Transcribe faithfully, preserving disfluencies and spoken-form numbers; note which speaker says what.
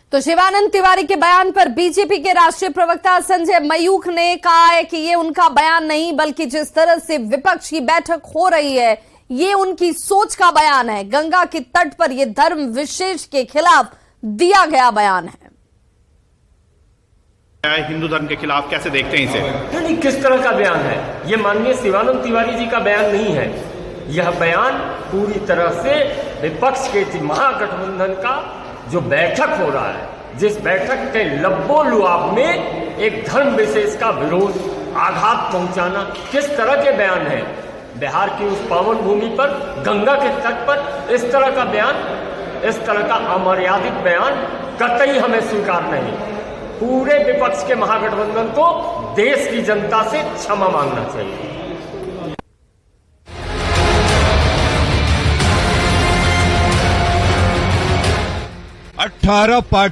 Speaker 1: तो शिवानंद तिवारी के बयान पर बीजेपी के राष्ट्रीय प्रवक्ता संजय मयूख ने कहा है कि ये उनका बयान नहीं, बल्कि जिस तरह से विपक्ष की बैठक हो रही है ये उनकी सोच का बयान है। गंगा के तट पर यह धर्म विशेष के खिलाफ दिया गया बयान है।
Speaker 2: हिंदू धर्म के खिलाफ कैसे देखते हैं इसे?
Speaker 3: नहीं, किस तरह का बयान है ये? माननीय शिवानंद तिवारी जी का बयान नहीं है। यह बयान पूरी तरह से विपक्ष के महागठबंधन का जो बैठक हो रहा है, जिस बैठक के लब्बो लुआब में एक धर्म विशेष का विरोध, आघात पहुंचाना, किस तरह के बयान है? बिहार की उस पावन भूमि पर, गंगा के तट पर इस तरह का बयान, इस तरह का अमर्यादित बयान कतई हमें स्वीकार नहीं। पूरे विपक्ष के महागठबंधन को देश की जनता से क्षमा मांगना चाहिए।
Speaker 4: अठारह पार्टी